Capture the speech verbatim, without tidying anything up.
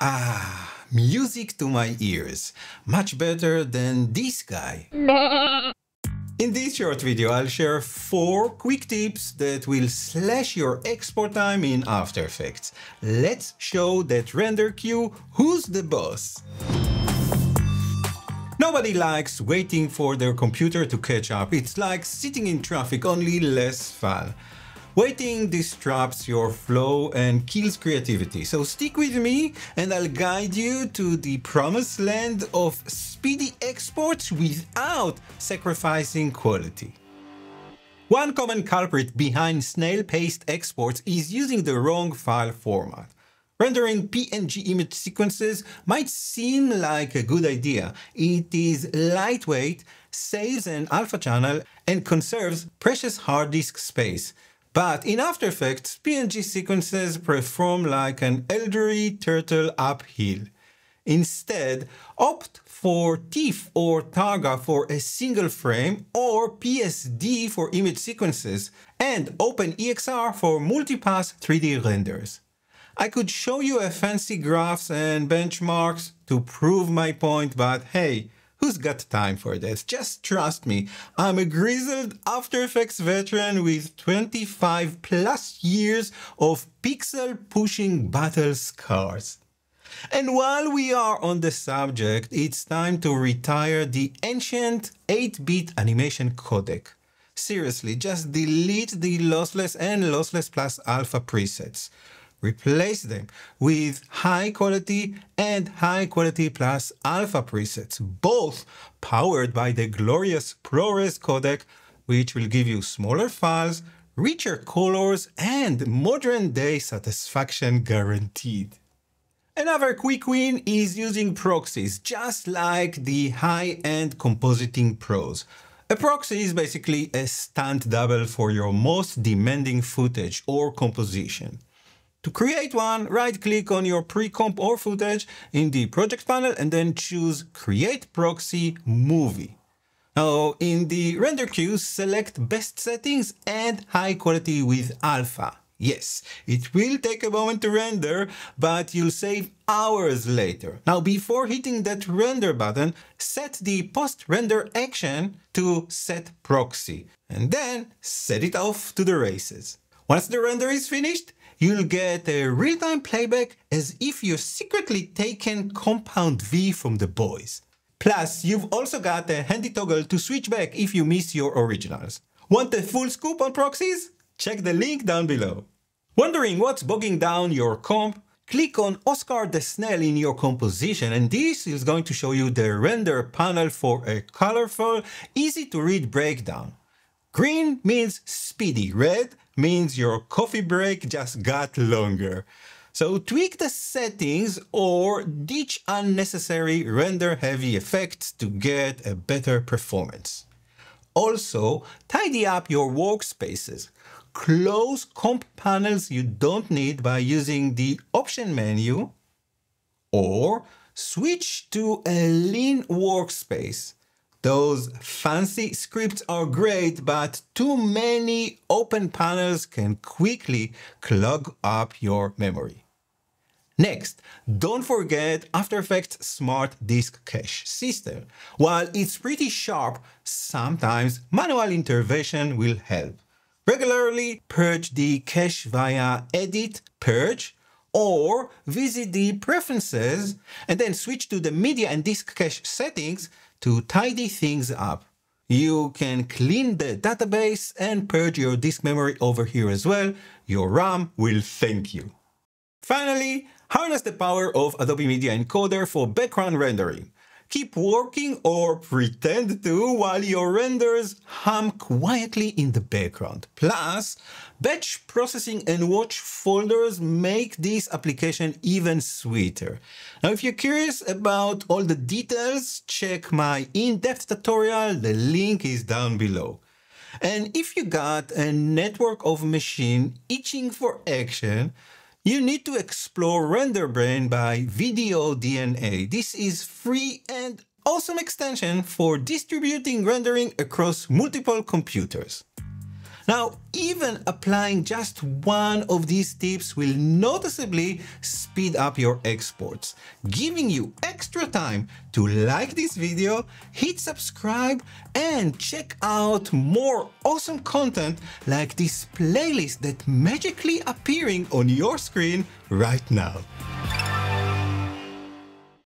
Ah, music to my ears. Much better than this guy. In this short video, I'll share four quick tips that will slash your export time in After Effects. Let's show that render queue who's the boss. Nobody likes waiting for their computer to catch up. It's like sitting in traffic, only less fun. Waiting disrupts your flow and kills creativity. So stick with me and I'll guide you to the promised land of speedy exports without sacrificing quality. One common culprit behind snail-paced exports is using the wrong file format. Rendering P N G image sequences might seem like a good idea. It is lightweight, saves an alpha channel, and conserves precious hard disk space. But in After Effects, P N G sequences perform like an elderly turtle uphill. Instead, opt for TIFF or Targa for a single frame, or P S D for image sequences, and OpenEXR for multipass three D renders. I could show you a fancy graphs and benchmarks to prove my point, but hey, who's got time for this? Just trust me, I'm a grizzled After Effects veteran with twenty-five plus years of pixel-pushing battle scars. And while we are on the subject, it's time to retire the ancient eight bit animation codec. Seriously, just delete the lossless and lossless plus alpha presets. Replace them with high quality and high quality plus alpha presets, both powered by the glorious ProRes codec, which will give you smaller files, richer colors, and modern day satisfaction guaranteed. Another quick win is using proxies, just like the high-end compositing pros. A proxy is basically a stunt double for your most demanding footage or composition. To create one, right-click on your pre-comp or footage in the project panel and then choose Create Proxy Movie. Now, in the render queue, select Best Settings and High Quality with Alpha. Yes, it will take a moment to render, but you'll save hours later. Now, before hitting that render button, set the post-render action to Set Proxy, and then set it off to the races. Once the render is finished, you'll get a real-time playback as if you're secretly taken Compound V from the boys. Plus, you've also got a handy toggle to switch back if you miss your originals. Want the full scoop on proxies? Check the link down below. Wondering what's bogging down your comp? Click on Oscar the Snail in your composition, and this is going to show you the render panel for a colorful, easy-to-read breakdown. Green means speedy, red means your coffee break just got longer. So tweak the settings or ditch unnecessary render-heavy effects to get a better performance. Also, tidy up your workspaces. Close comp panels you don't need by using the option menu, or switch to a lean workspace. Those fancy scripts are great, but too many open panels can quickly clog up your memory. Next, don't forget After Effects Smart Disk Cache system. While it's pretty sharp, sometimes manual intervention will help. Regularly purge the cache via Edit, Purge, or visit the Preferences and then switch to the Media and Disk Cache settings to tidy things up. You can clean the database and purge your disk memory over here as well. Your RAM will thank you. Finally, harness the power of Adobe Media Encoder for background rendering. Keep working or pretend to while your renders hum quietly in the background. Plus, batch processing and watch folders make this application even sweeter. Now, if you're curious about all the details, check my in-depth tutorial. The link is down below. And if you got a network of machines itching for action, you need to explore RenderBrain by Video D N A. This is free and awesome extension for distributing rendering across multiple computers. Now, even applying just one of these tips will noticeably speed up your exports, giving you extra time to like this video, hit subscribe, and check out more awesome content like this playlist that's magically appearing on your screen right now.